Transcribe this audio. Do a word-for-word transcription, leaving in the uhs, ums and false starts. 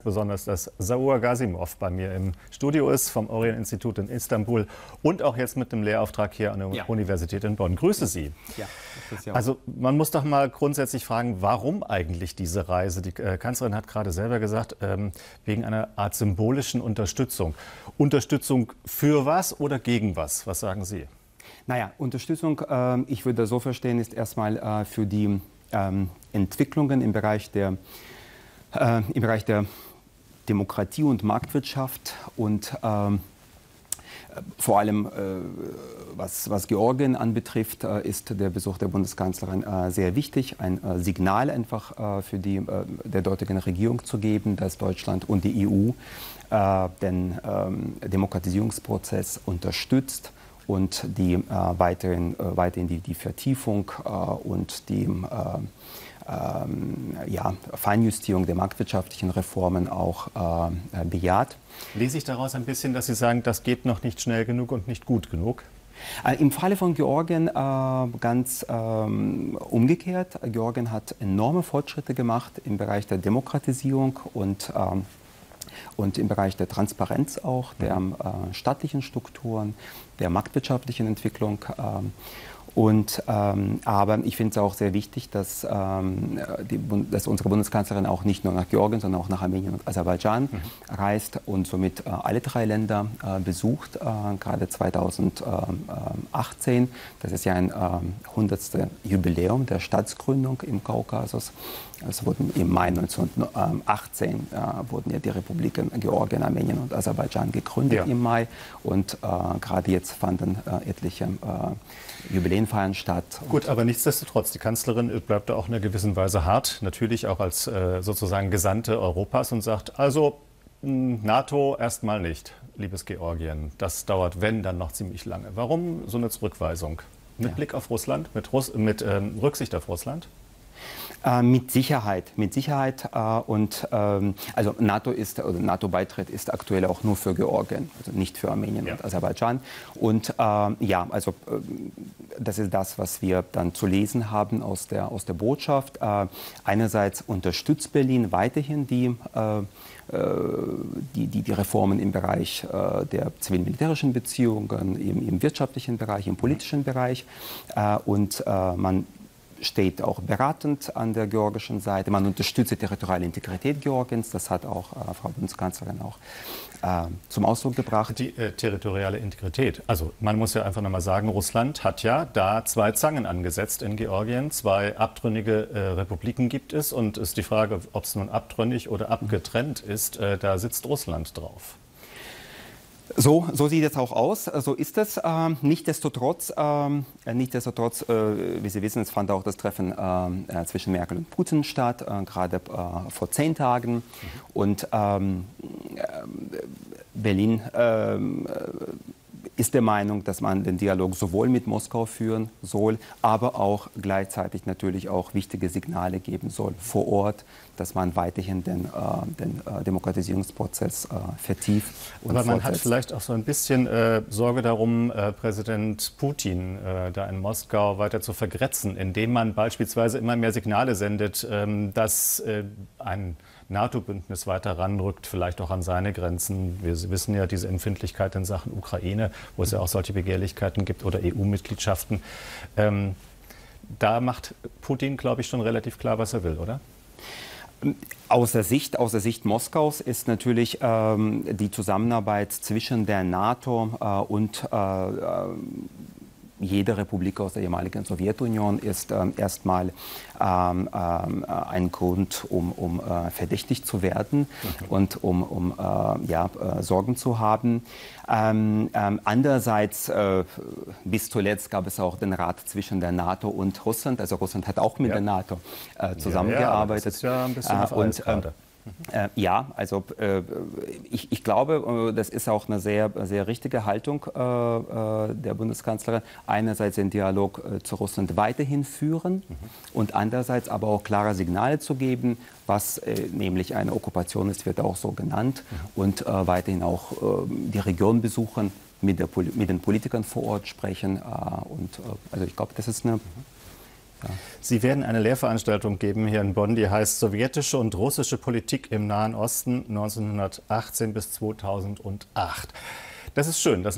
Besonders, dass Zaur Gazimov bei mir im Studio ist, vom Orient-Institut in Istanbul und auch jetzt mit dem Lehrauftrag hier an der ja. Universität in Bonn. Grüße Sie. Ja, das ist ja also man muss doch mal grundsätzlich fragen, warum eigentlich diese Reise? Die äh, Kanzlerin hat gerade selber gesagt, ähm, wegen einer Art symbolischen Unterstützung. Unterstützung für was oder gegen was? Was sagen Sie? Naja, Unterstützung, äh, ich würde das so verstehen, ist erstmal äh, für die ähm, Entwicklungen im Bereich der, äh, im Bereich der Demokratie und Marktwirtschaft und ähm, vor allem, äh, was, was Georgien anbetrifft, äh, ist der Besuch der Bundeskanzlerin äh, sehr wichtig, ein äh, Signal einfach äh, für die äh, der dortigen Regierung zu geben, dass Deutschland und die E U äh, den ähm, Demokratisierungsprozess unterstützt und die äh, weiterhin, äh, weiterhin die, die Vertiefung äh, und die äh, Ähm, ja, Feinjustierung der marktwirtschaftlichen Reformen auch äh, bejaht. Lese ich daraus ein bisschen, dass Sie sagen, das geht noch nicht schnell genug und nicht gut genug? Äh, Im Falle von Georgien äh, ganz ähm, umgekehrt. Georgien hat enorme Fortschritte gemacht im Bereich der Demokratisierung und, ähm, und im Bereich der Transparenz auch, der äh, staatlichen Strukturen, der marktwirtschaftlichen Entwicklung. Äh, Und, ähm, aber ich finde es auch sehr wichtig, dass, ähm, die, dass unsere Bundeskanzlerin auch nicht nur nach Georgien, sondern auch nach Armenien und Aserbaidschan mhm. reist und somit äh, alle drei Länder äh, besucht, äh, gerade zweitausendachtzehn. Das ist ja ein äh, hundertstes Jubiläum der Staatsgründung im Kaukasus. Es wurden im Mai neunzehnhundertachtzehn äh, wurden ja die Republiken Georgien, Armenien und Aserbaidschan gegründet ja. im Mai. Und äh, gerade jetzt fanden äh, etliche äh, Jubiläenfeiern statt. Gut, aber nichtsdestotrotz, die Kanzlerin bleibt da auch in einer gewissen Weise hart, natürlich auch als äh, sozusagen Gesandte Europas und sagt, also NATO erstmal nicht, liebes Georgien. Das dauert, wenn, dann noch ziemlich lange. Warum so eine Zurückweisung? Mit ja. Blick auf Russland, mit, Russ mit ähm, Rücksicht auf Russland? Äh, mit Sicherheit, mit Sicherheit äh, und ähm, also NATO ist oder NATO-Beitritt ist aktuell auch nur für Georgien, also nicht für Armenien ja. und Aserbaidschan. Und äh, ja, also äh, das ist das, was wir dann zu lesen haben aus der aus der Botschaft. Äh, einerseits unterstützt Berlin weiterhin die äh, Die, die, die Reformen im Bereich äh, der zivil-militärischen Beziehungen, im, im wirtschaftlichen Bereich, im politischen Bereich. Äh, und äh, man steht auch beratend an der georgischen Seite. Man unterstützt die territoriale Integrität Georgiens. Das hat auch äh, Frau Bundeskanzlerin auch äh, zum Ausdruck gebracht. Die äh, territoriale Integrität. Also man muss ja einfach noch mal sagen, Russland hat ja da zwei Zangen angesetzt in Georgien. Zwei abtrünnige äh, Republiken gibt es. Und ist die Frage, ob es nun abtrünnig oder abgetrennt ist, äh, da sitzt Russland drauf. So, so sieht es auch aus, so ist es. Ähm, Nichtsdestotrotz, ähm, nichtsdestotrotz äh, wie Sie wissen, es fand auch das Treffen äh, zwischen Merkel und Putin statt, äh, gerade äh, vor zehn Tagen. Mhm. Und ähm, Berlin äh, ist der Meinung, dass man den Dialog sowohl mit Moskau führen soll, aber auch gleichzeitig natürlich auch wichtige Signale geben soll vor Ort, dass man weiterhin den, äh, den äh, Demokratisierungsprozess äh, vertieft. Und aber man fortsetzt. hat vielleicht auch so ein bisschen äh, Sorge darum, äh, Präsident Putin äh, da in Moskau weiter zu vergrätzen, indem man beispielsweise immer mehr Signale sendet, ähm, dass äh, ein NATO-Bündnis weiter ranrückt, vielleicht auch an seine Grenzen. Wir wissen ja diese Empfindlichkeit in Sachen Ukraine, wo es ja auch solche Begehrlichkeiten gibt, oder E U-Mitgliedschaften. Ähm, da macht Putin, glaube ich, schon relativ klar, was er will, oder? Aus der Sicht, aus der Sicht Moskaus ist natürlich ähm, die Zusammenarbeit zwischen der NATO äh, und äh, jede Republik aus der ehemaligen Sowjetunion ist ähm, erstmal ähm, ähm, ein Grund, um, um äh, verdächtig zu werden okay. und um, um äh, ja, äh, Sorgen zu haben. Ähm, ähm, andererseits, äh, bis zuletzt gab es auch den Rat zwischen der NATO und Russland. Also Russland hat auch mit ja. der NATO äh, zusammengearbeitet. Ja, ja, das ist ja ein bisschen auf äh, und, Eis Äh, ja, also äh, ich, ich glaube, äh, das ist auch eine sehr, sehr richtige Haltung äh, äh, der Bundeskanzlerin. Einerseits den Dialog äh, zu Russland weiterhin führen mhm. und andererseits aber auch klare Signale zu geben, was äh, nämlich eine Okkupation ist, wird auch so genannt mhm. und äh, weiterhin auch äh, die Region besuchen, mit, der, mit den Politikern vor Ort sprechen. Äh, und äh, also ich glaube, das ist eine Ja. Sie werden eine Lehrveranstaltung geben hier in Bonn, die heißt Sowjetische und russische Politik im Nahen Osten neunzehnhundertachtzehn bis zweitausendacht. Das ist schön. Das